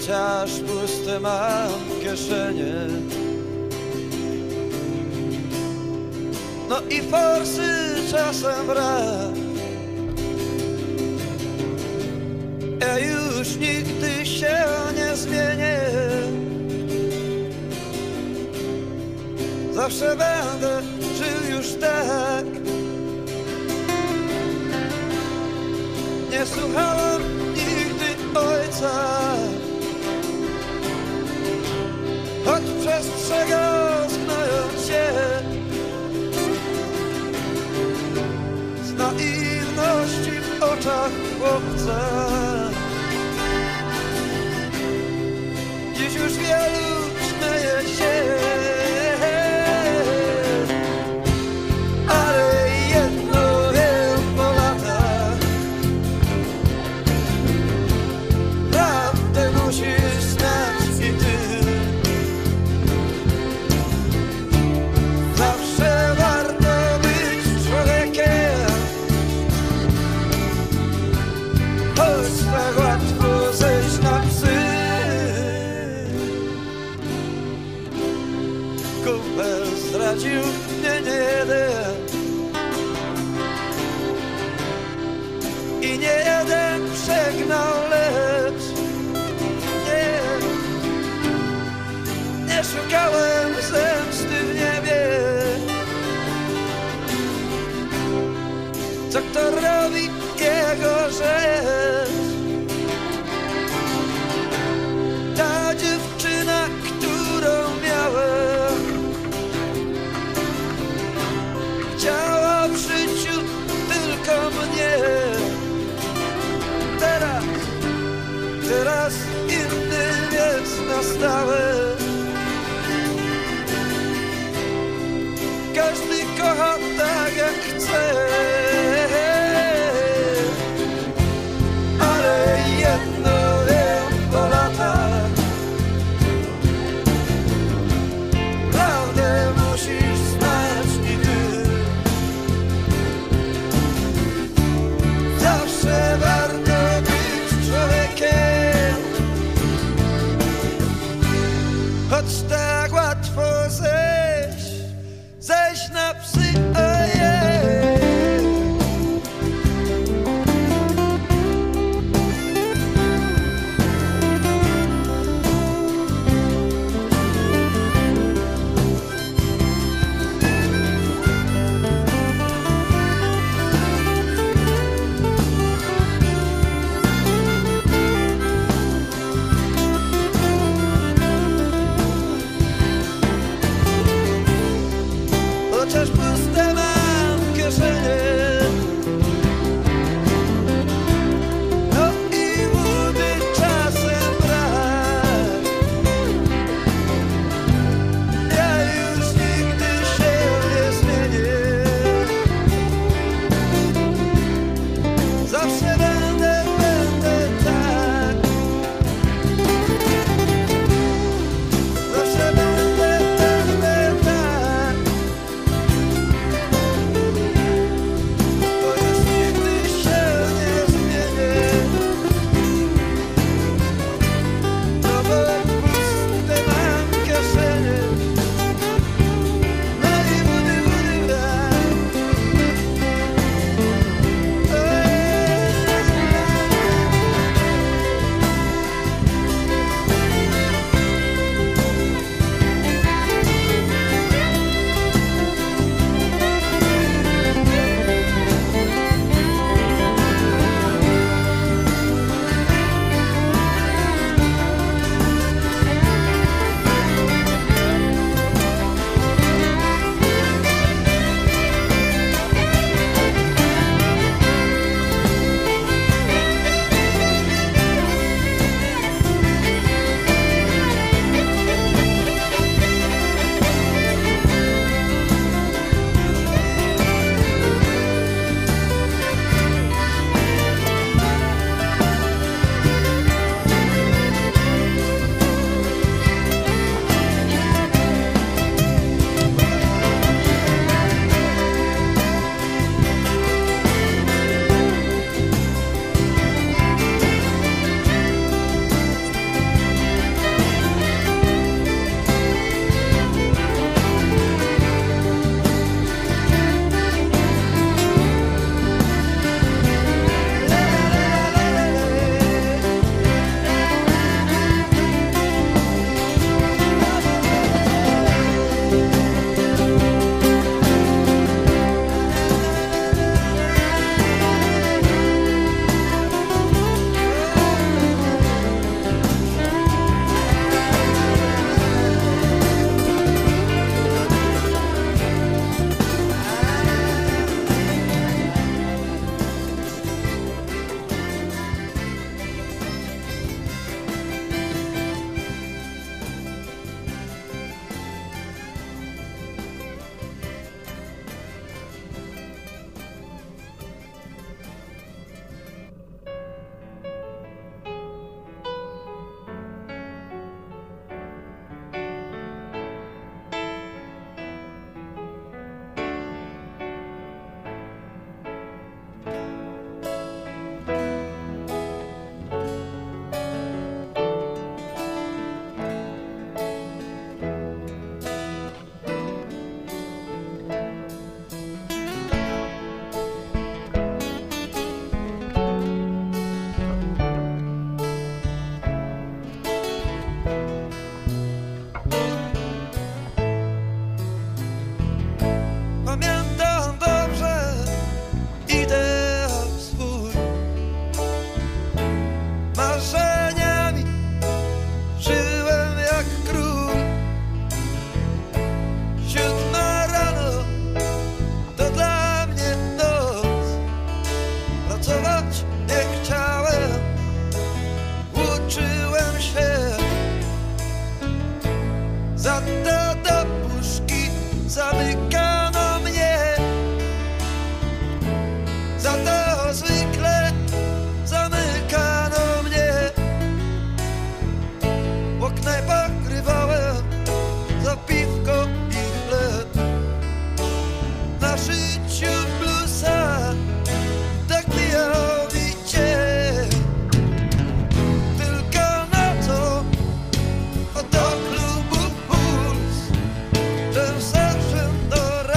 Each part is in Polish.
chociaż puste mam kieszenie. No i forsy czasem brak. Ja już nigdy się nie zmienię. Zawsze będę żył już tak. Nie słuchałem nigdy ojca, choć przestrzegał, znając się z naiwności w oczach chłopca. Dziś już wielu śmieje się, ale jedno wiem po latach: prawdę musisz znać i ty. Zawsze warto być człowiekiem, choć tak łatwo zejść na psy. Kumpel zdradził mnie nie jeden i nie jeden przegnał, lecz nie szukałem zemsty w niebie. Co kto robi jego rzecz? Ta dziewczyna, którą miałem, chciała w życiu tylko mnie. Teraz inny wiec na stałe. Każdy kocha tak jak chce, ale jedno wiem po latach: prawdę musisz znać i ty. Zawsze warto być człowiekiem, choć tak łatwo zejść na psy. Chociaż Za to do puszki zamykano mnie. Za to zwykle zamykano mnie. Po knajpach grywałem za piwko i chleb. Na życiu bluesa tak miałowicie. Tylko na to do klubu Puls, że zaszedł do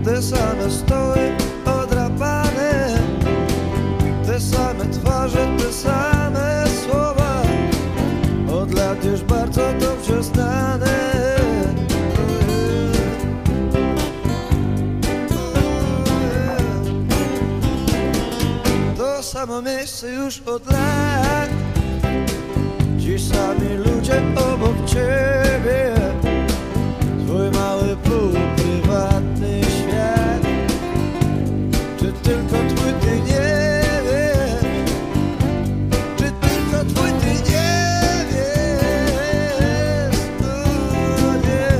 te same stoły odrapane, te same twarze, te same słowa, od lat już bardzo dobrze znane. To samo miejsce już od lat, ci sami ludzie obok ciebie, twój mały półprywatny świat. Czy tylko twój ty nie wiesz? Czy tylko twój ty nie wiesz? No nie.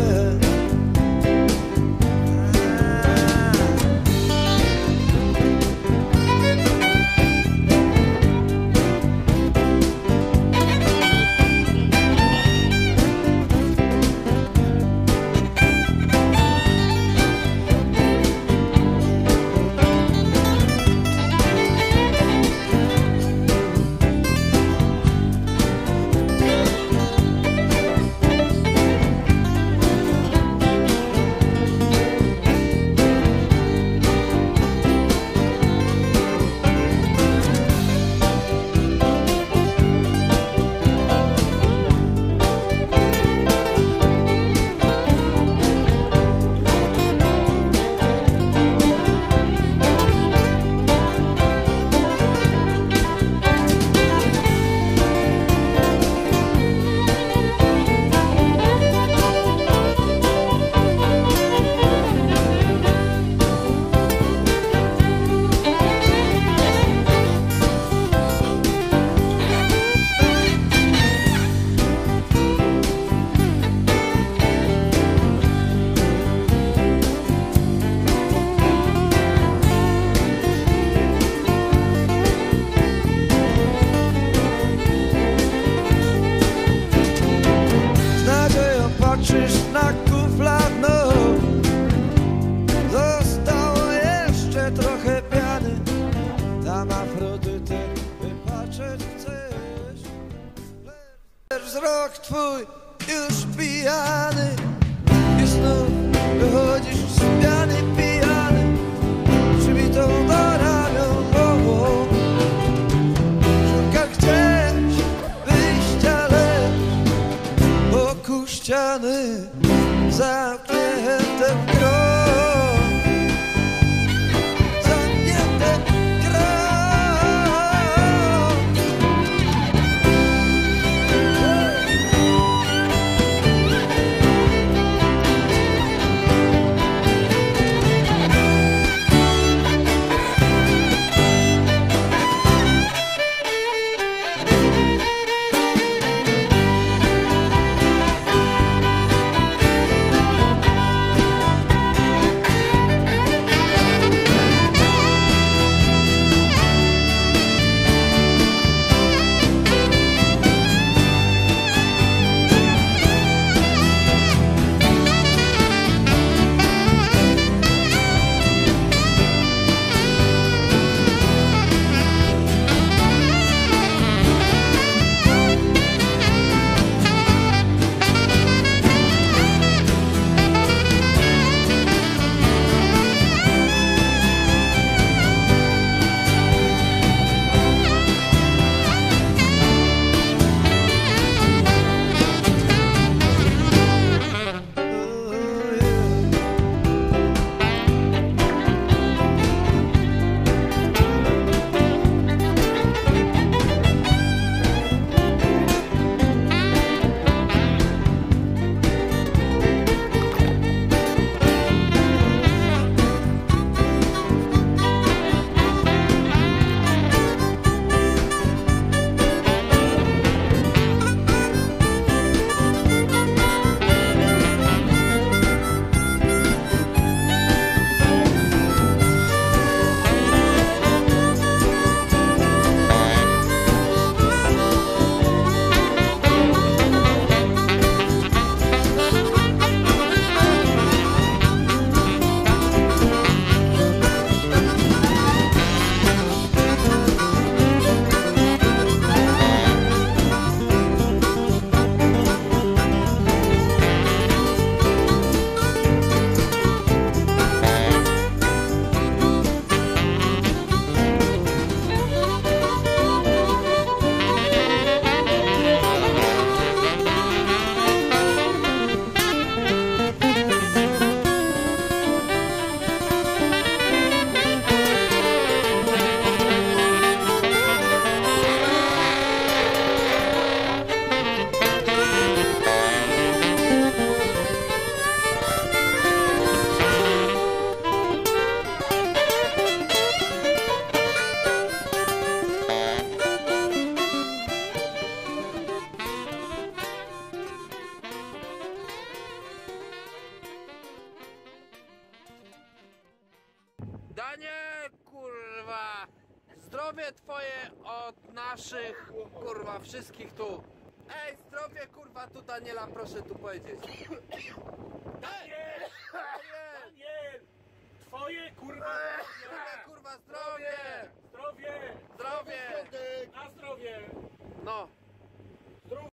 Daniel, kurwa, zdrowie twoje od naszych, kurwa, wszystkich tu. Ej, zdrowie, kurwa, tu Daniela, proszę tu powiedzieć. Daniel! Daniel! Twoje kurwa Twoje, kurwa, zdrowie! zdrowie! Zdrowie! Na zdrowie! No.